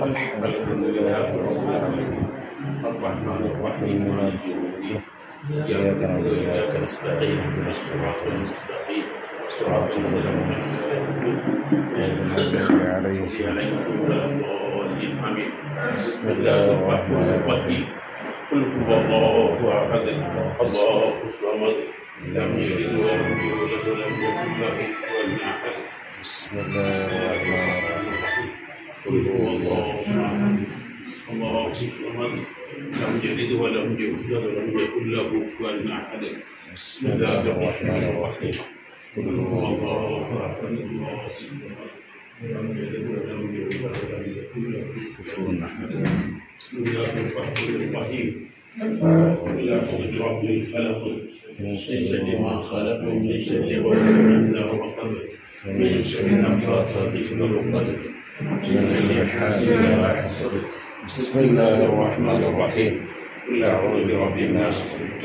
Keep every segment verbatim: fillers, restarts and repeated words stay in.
الحمد لله رب العالمين الرحمن الرحيم مالك يوم الدين إياك نعبد وإياك نستعين اهدنا الصراط المستقيم صراط الذين غير المغضوب عليهم ولا الضالين بسم الله الرحمن الرحيم قل هو الله أحد الله الصمد لم يلد ولم يولد ولم يكن له كفوا أحد بسم الله الرحمن الرحيم قل هو الله أحد الله الصمد لم يلد ولم يولد ولم يكن له كفوا أحد بسم الله الرحمن الرحيم قل هو الله أحد الله الصمد لم يلد ولم يولد ولم يكن له كفوا أحد بسم الله الرحمن الرحيم قل أعوذ برب الفلق من شر ما خلق من شر غاسق وقبل من شر النفاثات في العقد من شر حاسد إذا حسد بسم الله الرحمن الرحيم قل أعوذ برب الناس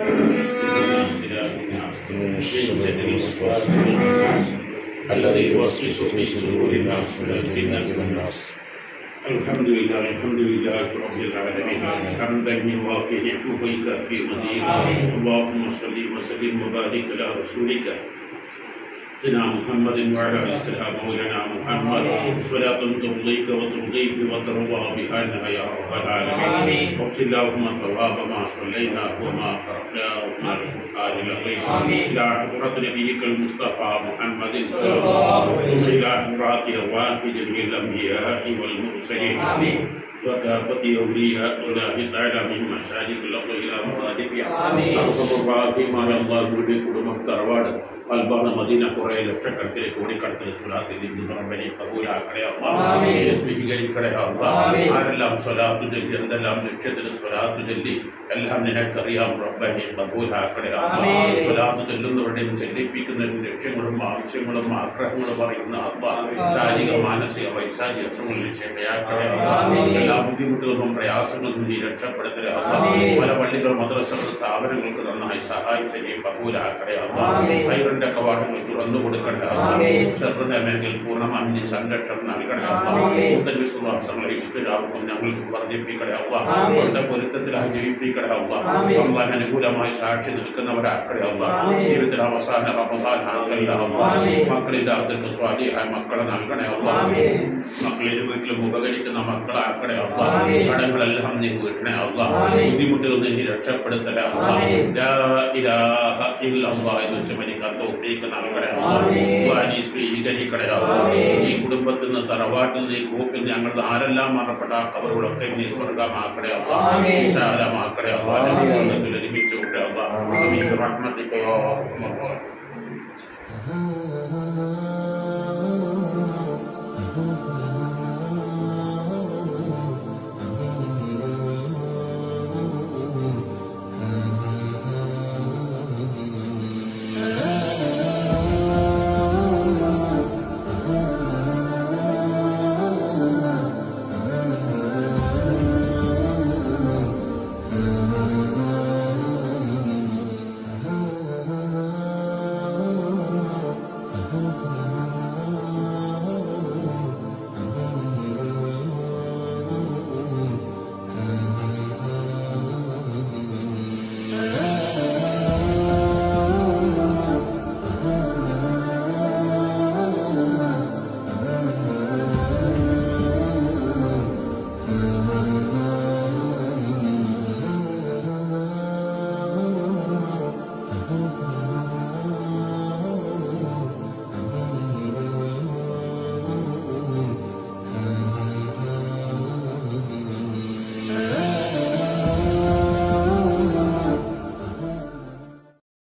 من شر الوسواس الذي يوسوس في صدور الناس من الجنة والناس الحمد لله الحمد لله رب العالمين حمدا يوافي نعمه ويكافئ مزيدا اللهم صل وسلم وبارك على رسولك سيدنا محمد وعلى آله السلام مولانا محمد صلاة ترضيك وترضيك وتروى بها يا رب العالمين واغفر اللهم ثواب ما صلينا وما قرأنا وما القرآن العظيم إلى حضرة نبيك المصطفى محمد صلى الله عليه وسلم إلى حضرات أرواح جميع الأنبياء والمرسلين وكافة أولياء الله تعالى من مشارق الأرض إلى مغاربها أرحم الراحمين على الله يريكم مختارواട് അൽബാന മദീന കുറേ ലക്ഷക്കണക്കിന് കോടിക്കണക്കിന് സ്വലാത്ത് റബ്ബനെ കബൂലാക്കണേ അല്ലാഹ് സ്വീകരിക്കണേ അല്ലാഹ് ആരെല്ലാം സ്വലാത്ത് ചൊല്ലി എന്തെല്ലാം ലക്ഷ്യത്തിന് സ്വലാത്ത് ചൊല്ലി എല്ലാം നിനക്കറിയാം റബ്ബനെ കബൂലാക്കണേ അല്ലാഹ് സ്വലാത്ത് ചൊല്ലുന്നവരുടെയും ചെല്ലിപ്പിക്കുന്നവരുടെ ലക്ഷ്യങ്ങളും ആവശ്യങ്ങളും ആഗ്രഹങ്ങളും അറിയുന്ന അല്ലാഹ് ശാരീരിക മാനസിക വൈശാചിക അസുഖങ്ങളിൽ ക്ഷമയാക്കണേ അല്ലാഹ് എല്ലാ ബുദ്ധിമുട്ടുകളും പ്രയാസങ്ങളും നീ രക്ഷപ്പെടുത്തണേ അല്ലാഹ് പല പള്ളികൾ മദ്രസകൾ സ്ഥാപനങ്ങൾക്ക് നന്നായി സഹായിച്ച് നീ കബൂലാക്കണേ അല്ലാഹ് കവാടങ്ങൾ തുറന്നു കൊടുക്കട്ടെ ശത്രുനമേങ്കിൽ പൂർണ്ണമായി നീ സംരക്ഷണം നൽകണേ വിശ്വാസങ്ങളെ ഇഷ്ടരാവും ഞങ്ങൾക്ക് വർദ്ധിപ്പിക്കണേ അവരുടെ പൊരുത്തത്തിലായി ജീവിപ്പിക്കണേ അള്ളാഹ് അനുകൂലമായി സാക്ഷി നിൽക്കുന്നവരാക്കണേ അള്ളാഹ് ജീവിതത്തിൽ അവസാന റമദാൻ ആക്കല്ല അള്ളാഹ് മക്കളില്ലാത്തവർക്ക് സ്വാധീനമായ മക്കളെ നൽകണേ അള്ളാഹ് മക്കളിൽ വീട്ടിലും ഉപകരിക്കുന്ന മക്കളാക്കണേ അള്ളാഹ് കടങ്ങളെല്ലാം നീ വീട്ടണേ അള്ളാഹ് ബുദ്ധിമുട്ടുകൾ നീ രക്ഷപ്പെടുത്തണേ അള്ളാഹ് ലാ ഇലാഹ ഇല്ലല്ലാഹ് എന്ന് വെച്ച് മരിക്കാൻ ഈ കുടുംബത്തിൽ നിന്ന് തറവാട്ടിൽ നിന്ന് ഈ ഗ്രൂപ്പിൽ ഞങ്ങൾ ആരെല്ലാം മരണപ്പെട്ട അവരോടൊക്കെ നീ സ്വർഗമാക്കണേ വിശാലമാക്കണേ ഒരുമിച്ച് വിട്ടേ